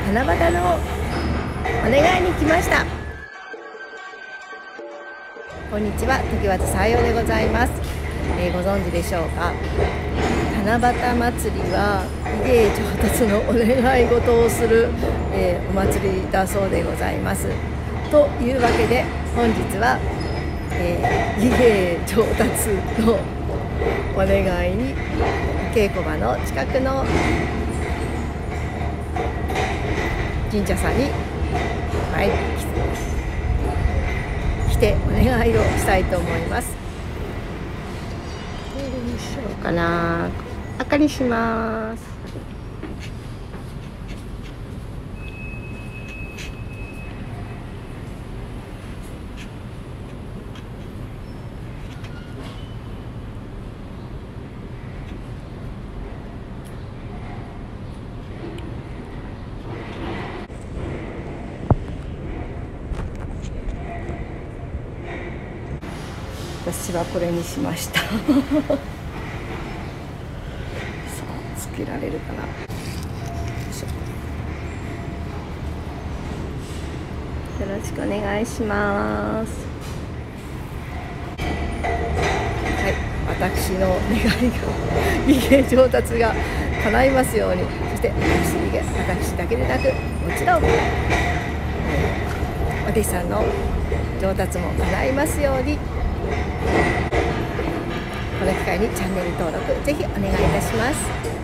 七夕のお願いに来ました。こんにちは、時和さよでございます。ご存知でしょうか。七夕祭りは美芸上達のお願い事をする、お祭りだそうでございます。というわけで本日は、美芸上達のお願いに稽古場の近くの神社さんに来てお願いをしたいと思います。どうしようかな。赤にします。私はこれにしました。さあ、つけられるかな。よろしくお願いします。はい、私の願いが美芸上達が叶いますように。そして私だけでなく、もちろんお弟子さんの上達も叶いますように。この機会にチャンネル登録ぜひお願いいたします。